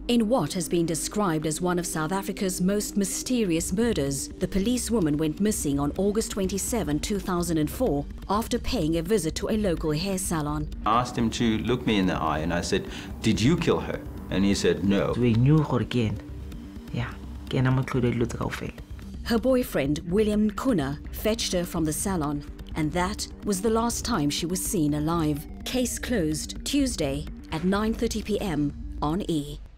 In what has been described as one of South Africa's most mysterious murders, the policewoman went missing on August 27, 2004, after paying a visit to a local hair salon. I asked him to look me in the eye and I said, "Did you kill her?" And he said, "No." We knew her again. Yeah, again I'm included Luther. Her boyfriend, William Nkuna, fetched her from the salon, and that was the last time she was seen alive. Case closed Tuesday at 9:30 p.m. on E!